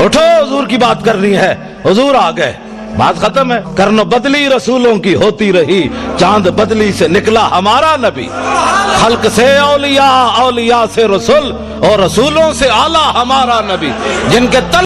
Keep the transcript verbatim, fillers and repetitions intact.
उठो, हुजूर की बात करनी है। हुजूर आ गए, बात खत्म है। कर्न बदली रसूलों की होती रही, चांद बदली से निकला हमारा नबी। खल्क से औलिया, औलिया से रसूल, और रसूलों से आला हमारा नबी। जिनके तल